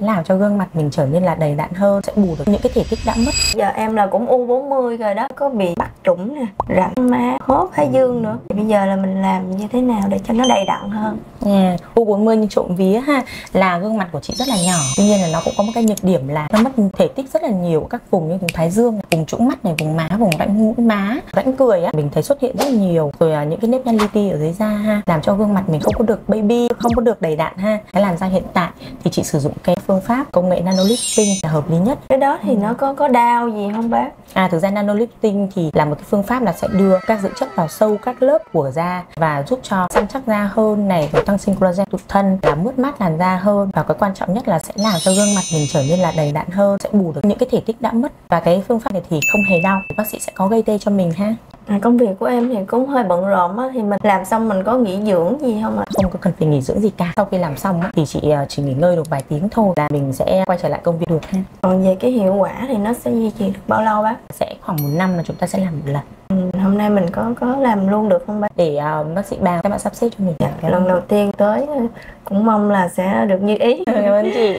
làm cho gương mặt mình trở nên là đầy đặn hơn, sẽ bù được những cái thể tích đã mất. Giờ em là cũng U40 rồi đó, có bị bắt trũng nè, rãnh má, hốt, thái dương nữa. Thì bây giờ là mình làm như thế nào để cho nó đầy đặn hơn? U40 nhưng trộm vía ha, là gương mặt của chị rất là nhỏ. Tuy nhiên là nó cũng có một cái nhược điểm là nó mất thể tích rất là nhiều các vùng như vùng thái dương, vùng trũng mắt này, vùng má, vùng rãnh mũi má, rãnh cười á, mình thấy xuất hiện rất là nhiều. Rồi những cái nếp nhăn li ti ở dưới da ha, làm cho gương mặt mình không có được baby, không có được đầy đặn ha. Cái làn da hiện tại thì chị sử dụng cái phương pháp công nghệ nanolifting là hợp lý nhất. Cái đó thì nó có đau gì không bác? Thực ra nanolifting thì là một cái phương pháp là sẽ đưa các dưỡng chất vào sâu các lớp của da và giúp cho săn chắc da hơn này, rồi tăng sinh collagen tự thân, làm mướt mát làn da hơn, và cái quan trọng nhất là sẽ làm cho gương mặt mình trở nên là đầy đặn hơn, sẽ bù được những cái thể tích đã mất. Và cái phương pháp này thì không hề đau, thì bác sĩ sẽ có gây tê cho mình ha. Công việc của em thì cũng hơi bận rộn á, thì mình làm xong mình có nghỉ dưỡng gì không ạ? Không có cần phải nghỉ dưỡng gì cả. Sau khi làm xong á, thì chị chỉ nghỉ ngơi được vài tiếng thôi là mình sẽ quay trở lại công việc được ha. Còn về cái hiệu quả thì nó sẽ duy trì được bao lâu bác? Sẽ khoảng 1 năm là chúng ta sẽ làm một lần. Hôm nay mình có làm luôn được không bác? Để bác sĩ Ba các bạn sắp xếp cho mình. Lần đầu tiên tới cũng mong là sẽ được như ý. Cảm ơn chị.